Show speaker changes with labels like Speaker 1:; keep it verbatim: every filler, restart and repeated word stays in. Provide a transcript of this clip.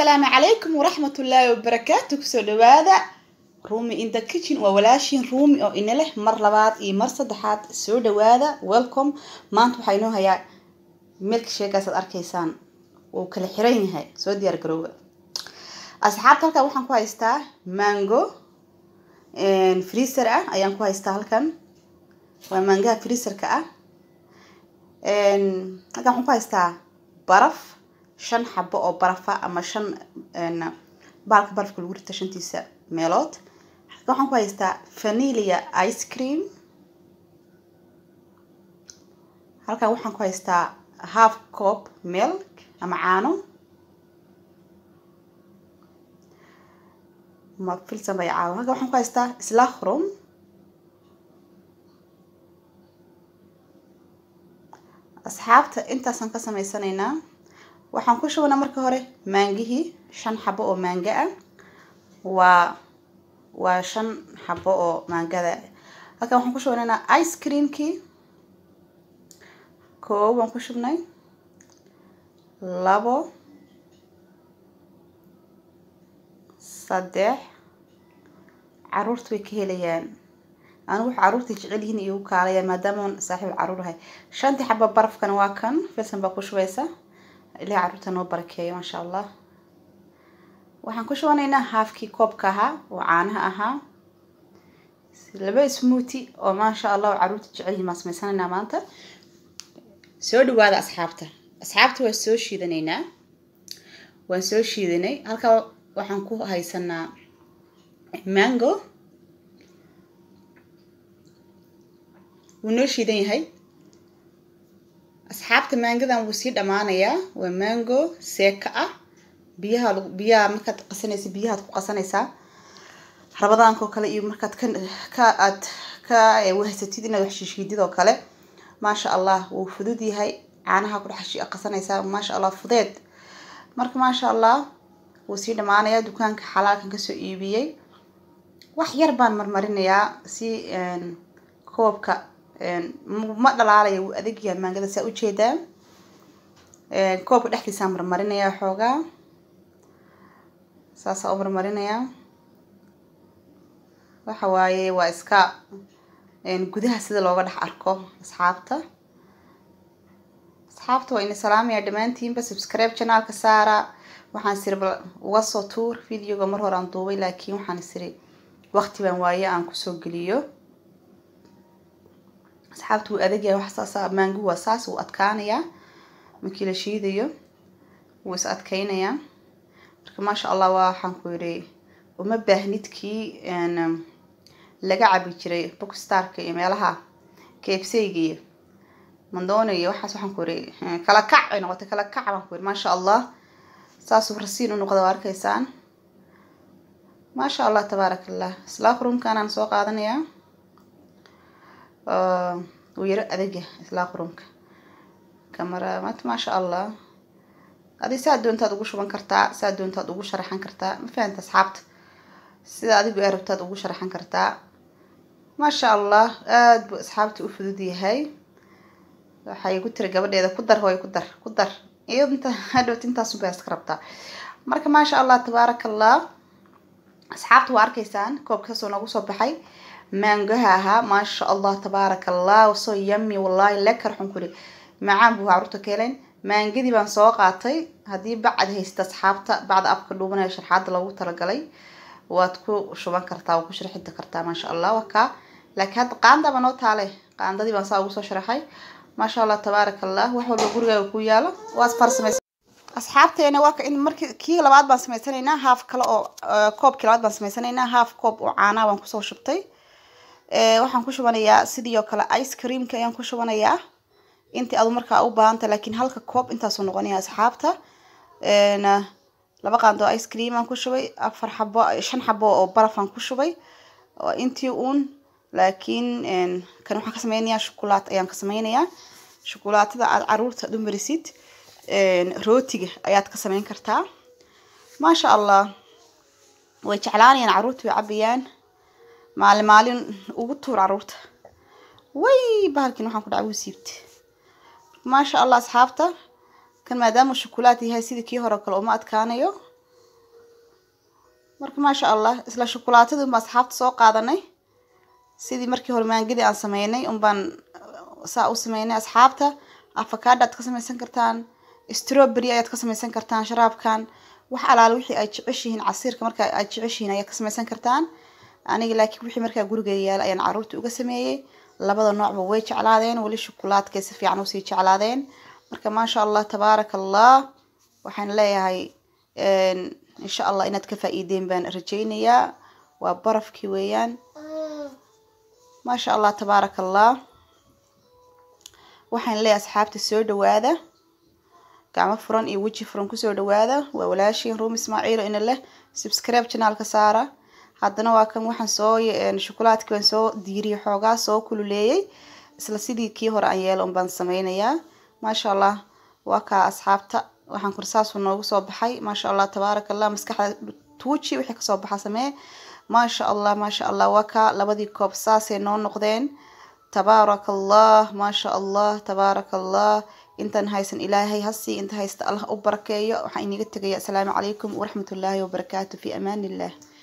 Speaker 1: السلام عليكم ورحمة الله وبركاته. كسو دوادا رومي in the kitchen وولاشين رومي او إن له مر لباد اي مر صدحات سو دوادا ويلكم مانتو حينو هيا ملك شيكاس الاركيسان وكل حرين هاي سو ديار قروبة أصحاب تلك وحن كويستا مانجو ان فريسر اه ايان كويستا هلكن ومانجا فريسر كأه ان هلكن وحن كويستا برف شن حبة أو برفة أما شن إن بالك برف كل ورد تشنتيسة ميلات waxaan ku haystaa vanilla ice cream halka waxaan ku haystaa half cup milk ama caano ma filsan bay caano halka waxaan ku haystaa slaghrom asxaabta intaasan ka sameysanaynaa waxaan ku shubanaa marka hore maangihi shan xabo oo maanga ah waa waa shan xabo oo maangada halka waxaan ku shubanaynaa ice cream ki koob waan ku shubnay labo saddex caruurtu way ka helayaan anigu waxa caruurta jecel yihiin iyo kaalaya maadaama saaxiib caruur ahay shantii xabo barafkan waa kan filsan baa ku shubaysa ilaa caruurta noo barakeeyo ma sha Allah waxaan ku shubanaynaa halfkii koobka ahaa oo caanaha ahaa laba smoothie oo ma sha Allah caruurta jecel yihiin ma sameysanaynaa maanta soo dhawaada asxaabta asxaabta waa soo shiidanaynaa waan soo shiidanay halka waxaan ku haysanaa mango wuu shiidan yahay asxaabta mangadan wuu sii dhamaanayaa waa mango seeka ah biyaha biyaha markaad qasanaysa biyaha ku qasanaysa rabadaanka kale iyo markaad ka ka aad ka wahaysatid inaad wax shiishidid oo kale ma sha Allah wuu fudud yahay caanaha ku dhaxshi qasanaysa ma sha Allah fudeed marka ma sha Allah wuu sii dhamaanayaa dukaanka xalaalkan ka soo iibiyay wax yar baan marmarinayaa si een koobka een ma dhalaalayo adeeg yahay maangada saa u jeedaa een koobka dhaxdiisa marmarinayaa xoogaa saasa u marmarinayaa waxa waaye waa iska een gudaha sida looga dhax arko asxaabta asxaabta waa in salaamiya dhamaantiinba subscribe channelka saara waxaan sir uga soo tuur videoga mar hore aan duubay laakiin waxaan siri waqti baan waaye aan ku soo geliyo asxaabtu adeeg yahay wax saasa mango waa saas uu adkaanaya markii la shiidayo wuu is adkaynayaa marka ma sha Allah waxaan ku yiri uma baahnidkii een laga cabi jiray bookstore-ka iyo meelaha K F C-ga mandoonayo waxaas waxaan ku yiri kala kac ay noqotay kala kac baan ku yiri ma sha Allah saas uu rasiin u noqdo arkaysaan ma sha Allah tabarakallah slaghrom kanaan soo qaadanayaa آه ويرى أدقة إطلاق كاميرا ما ما شاء الله هذه ساد أنت تقول شو بنكرتا ساد أنت تقول شرحان كرتا ما فهمت أصحابت ساد أدق أعرف تقول شرحان كرتا ما شاء الله أد أصحابتي أفضدي هاي حيقول ترى قبل إذا قدر هو يقدر قدر إيه أنت هذا أنت سبعة سكربتا مرك ما شاء الله تبارك الله أصحابت واركيسان كوب كسو نقول صباحي مانجها ما شاء الله تبارك الله وصو يمي والله لك رحم كوري معان بو عروتو كيلين مانجدي بان سو قاطي هدي بعد هيست اصحابته بعد ابك دوبنا شرحات لوgu talagalay waad ku shuban kartaa oo ku sharaxid kartaa ma sha Allah waka laakiin qaanda bano taale qaandadii baan saa ugu soo sharaxay ma sha Allah تبارك الله wax walba gurigaaga ku yaalo waas farsamaysan asxaabteena waa in markii kii labaad baan sameysanaynaa half kale oo koobkii labaad baan sameysanaynaa half koob oo caana baan ku soo shubtay ee waxaan ku shubanayaa sidii oo kale ice cream ka ayaan ku shubanayaa intii aad markaa u baahantahay laakiin halka koob intaas oo noqonaya asxaabta een laba qaando ice cream aan ku shubay afar xabo shan xabo oo baraf aan ku shubay oo intii uun laakiin een kan waxaan ka sameynayaa shukulaato ayaan ka sameynayaa shukulaatada aad caruurta dumarisid een rootiga ayaad ka sameyn kartaa ma sha Allah way jeclaanayaan caruurtu way cabiyaan maalin maalin ugu tuur caruurta way bahalkin waxaan ku dhacay wasiibta ما شاء الله أصحابته كان مادام الشوكولاتة هي سيدي كي هرا كل أمات كانيو marka ma sha Allah isla shukulaatada ma asxaabta soo qaadanay sidii markii hore maangadi aan sameynay un baan saa u sameynay asxaabta avocado aad ka samaysan kartaan strawberry ayaad ka samaysan kartaan sharaabkan wax alaal wixii ay jeceshihiin casiirka marka ay jeceshihiin ayaa ka samaysan kartaan aniga laakiin wixii markaa guriga yaal ayaan caruurta uga sameeyay labada noocba way jeclaadeen wali shukulaadka si fiican u sii jeclaadeen marka ma sha Allah tabarakallah waxaan leeyahay een insha Allah inaad ka faa'iideen baan rajaynayaa waa barafkii weeyaan ma sha Allah tabarakallah waxaan leeyahay asxaabta soo dhawaada gacmo furan iyo waji furan ku soo dhawaada waa walaashin Ruum Ismaaciil in leh subscribe channelka saara haddana waa kan waxaan soo shukulaadka waan soo diiriyo xoogaa soo kululeeyay isla sidii kii hore aan yeelo baan sameynayaa ma sha Allah waa ka asxaabta waxaan kursaas noogu soo baxay ma sha Allah tabarakallah maskaxda tuuji wixii ka soo baxa samee ma sha Allah ma sha Allah waa ka labadii koob saasay noo noqdeen tabarakallah ma sha Allah tabarakallah intan haysan ilaahay hasi inta haysta Allah u barakeeyo waxaan iniga tagayaa assalaamu calaykum wa rahmatullaahi wa barakaatuh fi amaanillah